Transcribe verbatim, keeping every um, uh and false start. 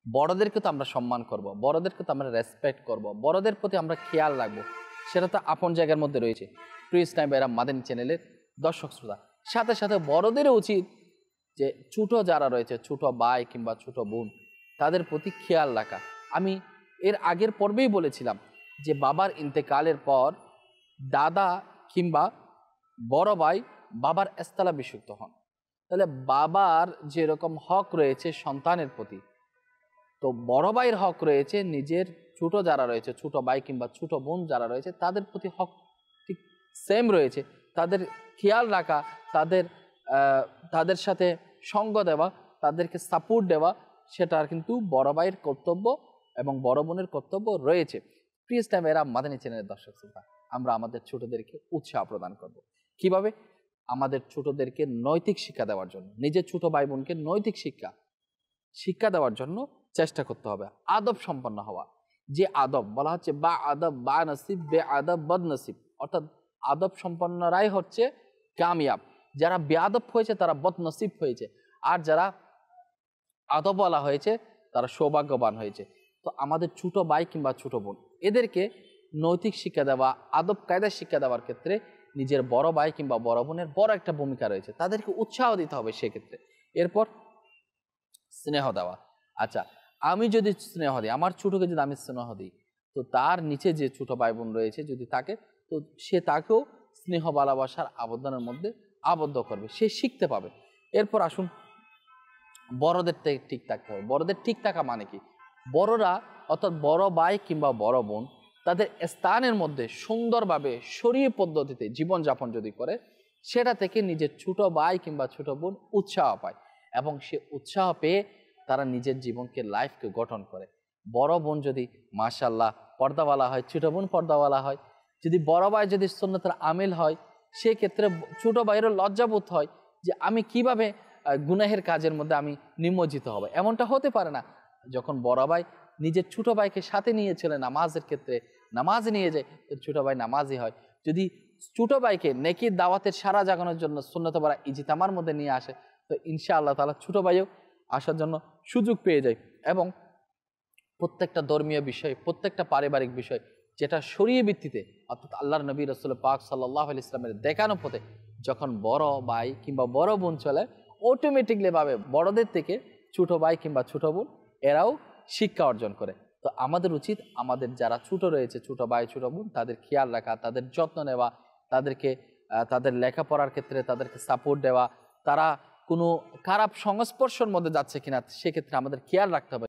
বড়দেরকে তো আমরা সম্মান করব, বড়দেরকে তো আমরা রেসপেক্ট করব, বড়দের প্রতি আমরা খেয়াল রাখবো, সেটা তো আপন জায়গার মধ্যে রয়েছে। প্রিয় ইসলাম ভাইরা, মাদানী চ্যানেলের দর্শক শ্রোতা, সাথে সাথে বড়দেরও উচিত যে ছোট যারা রয়েছে, ছোট ভাই কিংবা ছোট বোন, তাদের প্রতি খেয়াল রাখা। আমি এর আগের পর্বেই বলেছিলাম যে বাবার ইন্তেকালের পর দাদা কিংবা বড় ভাই বাবার স্থলাভিষিক্ত হন। তাহলে বাবার যেরকম হক রয়েছে সন্তানের প্রতি, তো বড় ভাইয়ের হক রয়েছে নিজের ছোট যারা রয়েছে, ছোট ভাই কিংবা ছোট বোন যারা রয়েছে, তাদের প্রতি হক ঠিক সেম রয়েছে। তাদের খেয়াল রাখা, তাদের তাদের সাথে সঙ্গ দেওয়া, তাদেরকে সাপোর্ট দেওয়া, সেটা কিন্তু বড় ভাইয়ের কর্তব্য এবং বড় বোনের কর্তব্য রয়েছে। প্রিয় ইসলাম এরা মাদানী চ্যানেলের দর্শক শ্রোতা, আমরা আমাদের ছোটদেরকে উৎসাহ প্রদান করব কিভাবে? আমাদের ছোটদেরকে নৈতিক শিক্ষা দেওয়ার জন্য, নিজের ছোট ভাই বোনকে নৈতিক শিক্ষা শিক্ষা দেওয়ার জন্য চেষ্টা করতে হবে। আদব সম্পন্ন হওয়া, যে আদব বলা হচ্ছে বা আদব বা নসিব বে আদব বদ নসিব, অর্থাৎ আদব সম্পন্নরাই হচ্ছে কামিয়াব, যারা বেআদব হয়েছে তারা বদনসিব হয়েছে, আর যারা আদব বলা হয়েছে তারা সৌভাগ্যবান হয়েছে। তো আমাদের ছোট ভাই কিংবা ছোট বোন, এদেরকে নৈতিক শিক্ষা দেওয়া, আদব কায়দা শিক্ষা দেওয়ার ক্ষেত্রে নিজের বড় ভাই কিংবা বড় বোনের বড় একটা ভূমিকা রয়েছে, তাদেরকে উৎসাহ দিতে হবে সেক্ষেত্রে। এরপর স্নেহ দেওয়া। আচ্ছা, আমি যদি স্নেহ দিই, আমার ছোটকে যদি আমি স্নেহ দিই, তো তার নিচে যে ছোট ভাই বোন রয়েছে যদি তাকে, তো সে তাকেও স্নেহ ভালোবাসার আবদানের মধ্যে আবদ্ধ করবে, সে শিখতে পাবে। এরপর আসুন, বড়দের থেকে ঠিক থাকতে হবে। বড়দের ঠিক থাকা মানে কি? বড়রা অর্থাৎ বড় ভাই কিংবা বড় বোন তাদের স্থানের মধ্যে সুন্দরভাবে শরীয়ী পদ্ধতিতে জীবনযাপন যদি করে, সেটা থেকে নিজের ছোট ভাই কিংবা ছোট বোন উৎসাহ পায়, এবং সে উৎসাহ পেয়ে তারা নিজের জীবনকে, লাইফকে গঠন করে। বড় বোন যদি মাশাআল্লাহ পর্দাওয়ালা হয়, ছোট বোন পর্দাওয়ালা হয়, যদি বড় ভাই যদি সুন্নতের আমিল হয়, সেক্ষেত্রে ছোট ভাইয়েরও লজ্জাবোধ হয় যে আমি কিভাবে গুনাহের কাজের মধ্যে আমি নিমজ্জিত হব। এমনটা হতে পারে না। যখন বড় ভাই নিজের ছোট ভাইকে সাথে নিয়ে চলে নামাজের ক্ষেত্রে, নামাজ নিয়ে যায়, তো ছোট ভাই নামাজি হয়। যদি ছোট ভাইকে নেকির দাওয়াতের সারা জাগানোর জন্য সুন্নত পড়া ইজতিমার মধ্যে নিয়ে আসে, তো ইনশাআল্লাহ তাআলা ছোট ভাইও আসার জন্য সুযোগ পেয়ে যায়। এবং প্রত্যেকটা ধর্মীয় বিষয়, প্রত্যেকটা পারিবারিক বিষয় যেটা শরীয়ত ভিত্তিতে, অর্থাৎ আল্লাহর নবী রাসূল পাক সাল্লাল্লাহু আলাইহি ইসলামের দেখানো পথে যখন বড় ভাই কিংবা বড় বোন চলে, অটোমেটিকলি ভাবে বড়দের থেকে ছোট ভাই কিংবা ছোট বোন এরাও শিক্ষা অর্জন করে। তো আমাদের উচিত আমাদের যারা ছোট রয়েছে, ছোট ভাই ছোট বোন, তাদের খেয়াল রাখা, তাদের যত্ন নেওয়া, তাদেরকে তাদের লেখাপড়ার ক্ষেত্রে তাদেরকে সাপোর্ট দেওয়া, তারা কোনো খারাপ সংস্পর্শের মধ্যে যাচ্ছে কিনা সেক্ষেত্রে আমাদের খেয়াল রাখতে হবে।